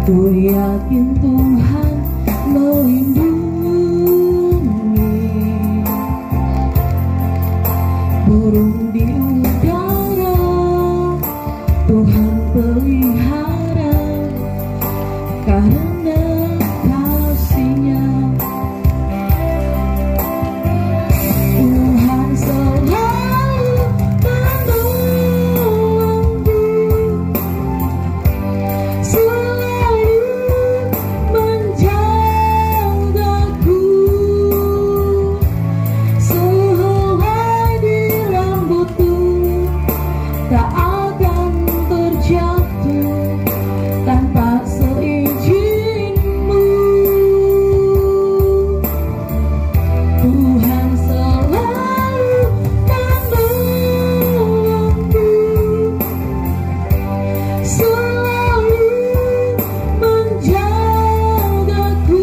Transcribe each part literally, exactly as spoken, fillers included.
Ku yakin Tuhan melindungi burung di udara, Tuhan pelihara karena kasih-Nya. Tuhan selalu menolongku, selalu menjagaku, sehelai di rambutku tak akan terjatuh tanpa seizin-Mu. Tuhan selalu menolongku, selalu menjagaku.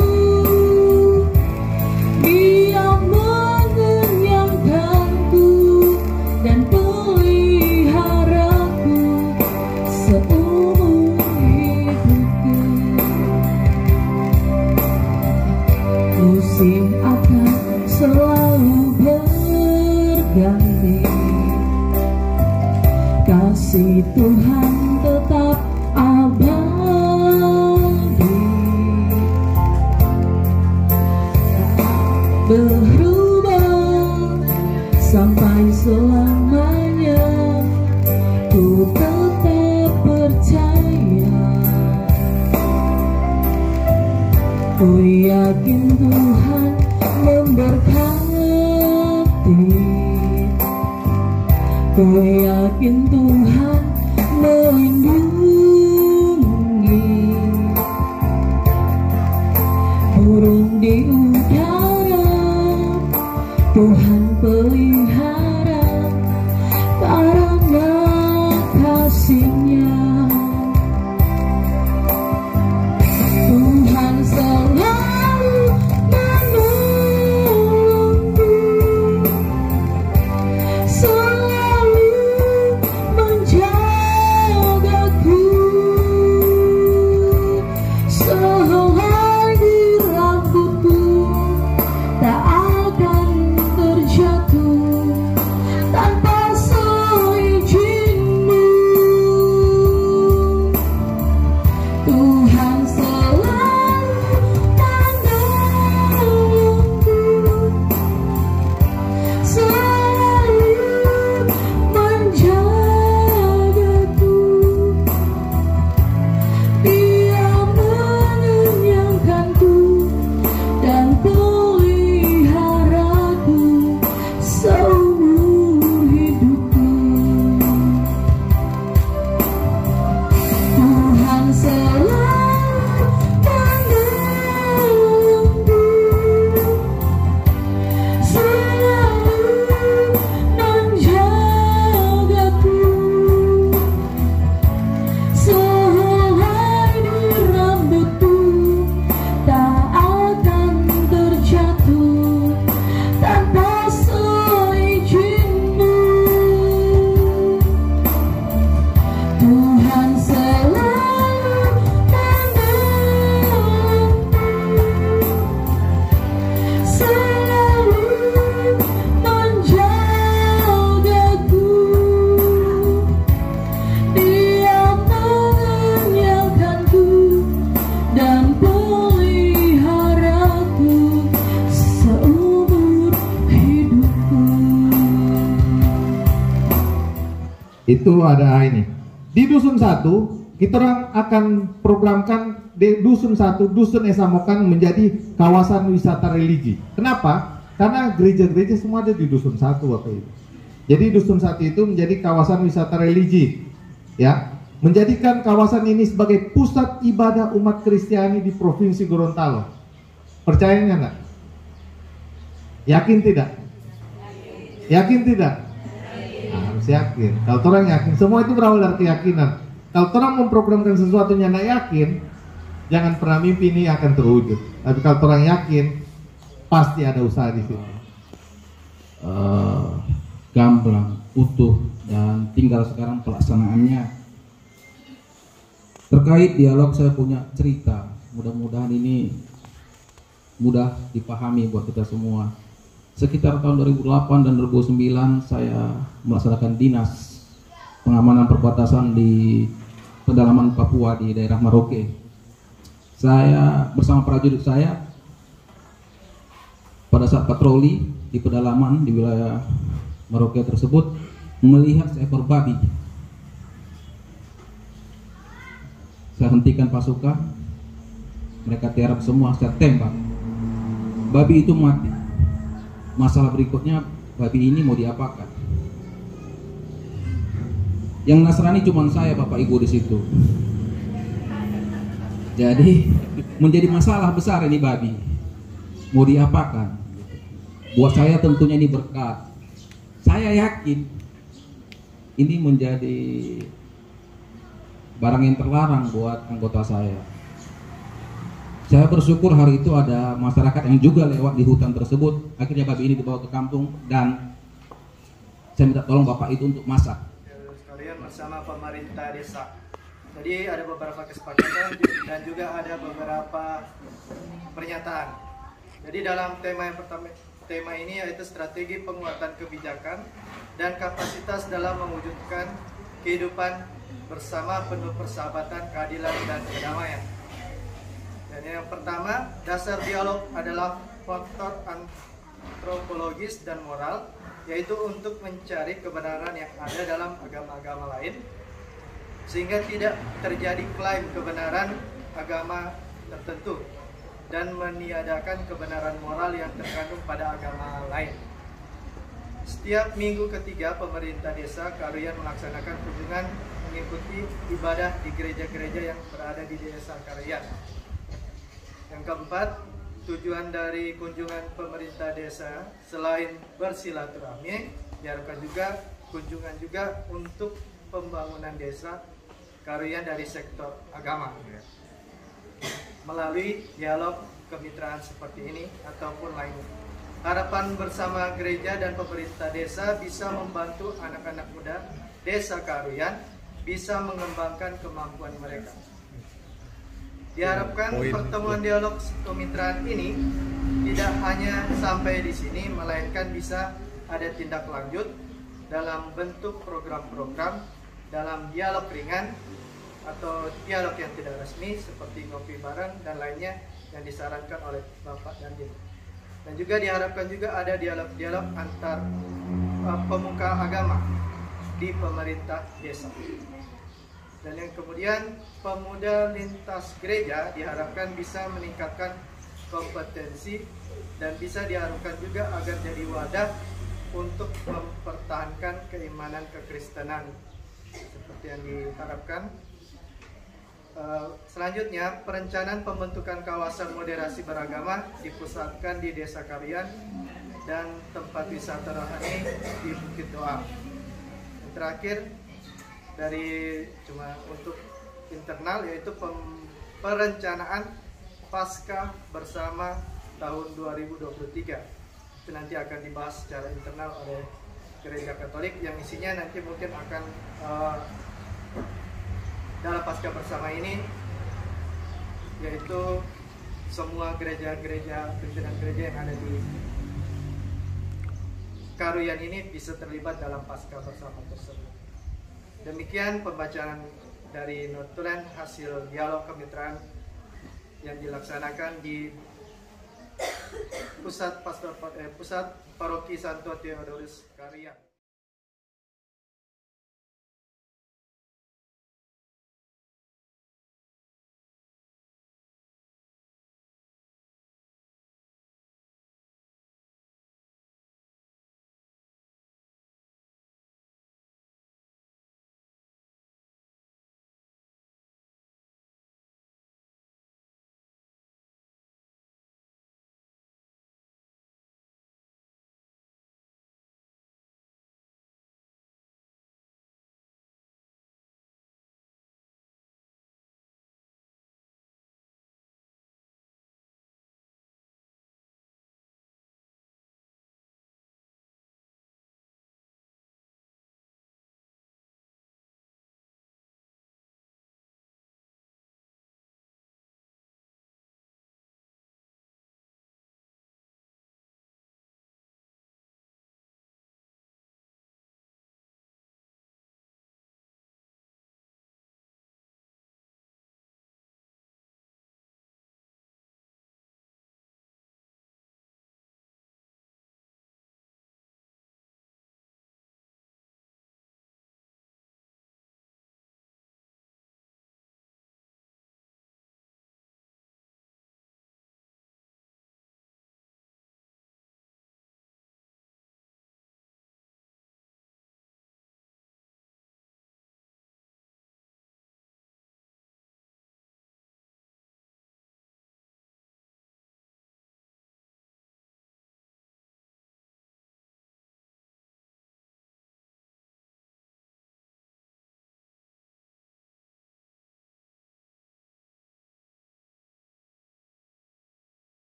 Dia mengenyangkanku dan peliharaku seumur hidupku. Musim akan selalu berganti, kasih Tuhan tetap abadi, berubah sampai selamanya. Ku tetap percaya, ku yakin Tuhan memberkati, ku yakin Tuhan melindungi burung di udara, Tuhan pelihara karena kasih-Nya. Tuhan selalu menolongku, selalu menjagaku, sehelai di rambutku tak akan terjatuh tanpa seizin-Mu. Tuhan selalu menolongku, selalu menjagaku. Dia mengenyangkanku dan peliharaku seumur hidupku. Tuhan selalu menolongku, selalu menjagaku, sehelai di rambutku tak akan terjatuh tanpa seizin-Mu. Tuhan selalu menolongku, selalu menjagaku. Dia mengenyangkanku dan peliharaku seumur hidupku. Itu ada ini di dusun satu. Kita orang akan programkan di dusun satu, dusun Esamokan menjadi kawasan wisata religi. Kenapa? Karena gereja-gereja semua ada di dusun satu waktu itu. Jadi dusun satu itu menjadi kawasan wisata religi, ya, menjadikan kawasan ini sebagai pusat ibadah umat Kristiani di Provinsi Gorontalo. Percayanya enggak? Yakin tidak? Yakin tidak? Nah, harus yakin. Kalau orang yakin, semua itu berawal dari keyakinan. Kalau orang memprogramkan sesuatu yang tidak yakin, jangan pernah mimpi ini akan terwujud. Tapi kalau orang yakin, pasti ada usaha di sini. Uh, gamblang, utuh, dan tinggal sekarang pelaksanaannya. Terkait dialog, saya punya cerita. Mudah-mudahan ini mudah dipahami buat kita semua. Sekitar tahun dua ribu delapan dan dua ribu sembilan saya melaksanakan dinas pengamanan perbatasan di pedalaman Papua di daerah Merauke. Saya bersama prajurit saya pada saat patroli di pedalaman di wilayah Merauke tersebut melihat seekor babi. Saya hentikan pasukan, mereka tiarap semua, saya tembak. Babi itu mati. Masalah berikutnya, babi ini mau diapakan? Yang Nasrani cuma saya, Bapak Ibu di situ. Jadi menjadi masalah besar ini babi. Mau diapakan? Buat saya tentunya ini berkat. Saya yakin ini menjadi barang yang terlarang buat anggota saya. Saya bersyukur hari itu ada masyarakat yang juga lewat di hutan tersebut. Akhirnya babi ini dibawa ke kampung dan saya minta tolong Bapak itu untuk masak. Sekalian bersama pemerintah desa. Jadi ada beberapa kesepakatan dan juga ada beberapa pernyataan. Jadi dalam tema yang pertama, tema ini yaitu strategi penguatan kebijakan dan kapasitas dalam mewujudkan kehidupan bersama penuh persahabatan, keadilan, dan kedamaian. Dan yang pertama, dasar dialog adalah faktor antropologis dan moral, yaitu untuk mencari kebenaran yang ada dalam agama-agama lain, sehingga tidak terjadi klaim kebenaran agama tertentu dan meniadakan kebenaran moral yang terkandung pada agama lain. Setiap minggu ketiga, pemerintah desa Karuyan melaksanakan kunjungan mengikuti ibadah di gereja-gereja yang berada di desa Karuyan. Yang keempat, tujuan dari kunjungan pemerintah desa selain bersilaturahmi, diharapkan juga kunjungan juga untuk pembangunan desa Karuyan dari sektor agama melalui dialog kemitraan seperti ini ataupun lainnya. Harapan bersama gereja dan pemerintah desa bisa membantu anak-anak muda desa Karuyan bisa mengembangkan kemampuan mereka. Diharapkan pertemuan dialog kemitraan ini tidak hanya sampai di sini, melainkan bisa ada tindak lanjut dalam bentuk program-program dalam dialog ringan atau dialog yang tidak resmi seperti ngopi bareng dan lainnya yang disarankan oleh Bapak Dandim. Dan juga diharapkan juga ada dialog-dialog antar uh, pemuka agama di pemerintah desa. Dan yang kemudian pemuda lintas gereja diharapkan bisa meningkatkan kompetensi dan bisa diharapkan juga agar jadi wadah untuk mempertahankan keimanan kekristenan seperti yang diharapkan. Uh, selanjutnya, perencanaan pembentukan kawasan moderasi beragama dipusatkan di Desa Karuyan dan tempat wisata rohani di Bukit Doa. Yang terakhir, dari cuma untuk internal yaitu pem, perencanaan pasca bersama tahun dua ribu dua puluh tiga. Itu nanti akan dibahas secara internal oleh Gereja Katolik yang isinya nanti mungkin akan uh, dalam pasca bersama ini yaitu semua gereja-gereja, pimpinan gereja yang ada di Karuyan ini bisa terlibat dalam pasca bersama tersebut. Demikian pembacaan dari notulen hasil dialog kemitraan yang dilaksanakan di pusat pastor eh, pusat paroki Santo Theodorus Karuyan.